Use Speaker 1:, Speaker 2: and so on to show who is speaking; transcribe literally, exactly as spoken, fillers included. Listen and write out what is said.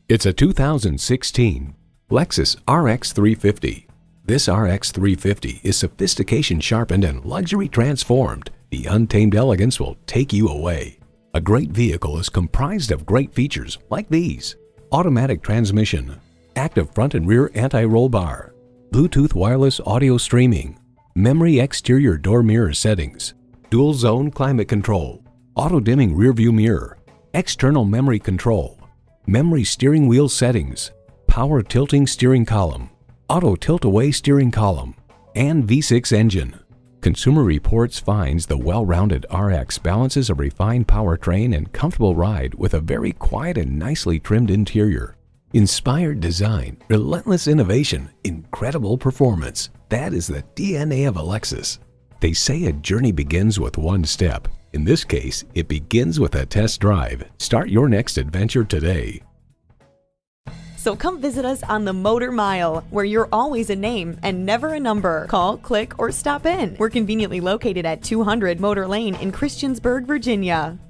Speaker 1: It's a two thousand sixteen Lexus R X three fifty. This R X three fifty is sophistication sharpened and luxury transformed. The untamed elegance will take you away. A great vehicle is comprised of great features like these: automatic transmission, active front and rear anti-roll bar, Bluetooth wireless audio streaming, memory exterior door mirror settings, dual zone climate control, auto dimming rear view mirror, external memory control, memory steering wheel settings, power tilting steering column, auto tilt-away steering column, and V six engine. Consumer Reports finds the well-rounded R X balances a refined powertrain and comfortable ride with a very quiet and nicely trimmed interior. Inspired design, relentless innovation, incredible performance. That is the D N A of a Lexus. They say a journey begins with one step. In this case, it begins with a test drive. Start your next adventure today.
Speaker 2: So come visit us on the Motor Mile, where you're always a name and never a number. Call, click, or stop in. We're conveniently located at two hundred Motor Lane in Christiansburg, Virginia.